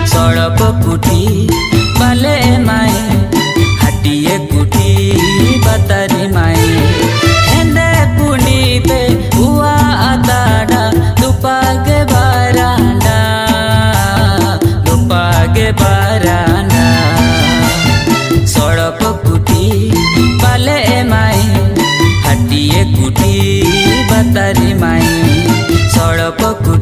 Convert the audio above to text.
सड़प कुटी बाले माई हटिए कुटी बतारी माई हेंदे कुनी पे हुआ आताड़ा दुपागे बारांडा सड़प कुटी बाले माई हटिए कुटी बतारी माई सड़प कुटी।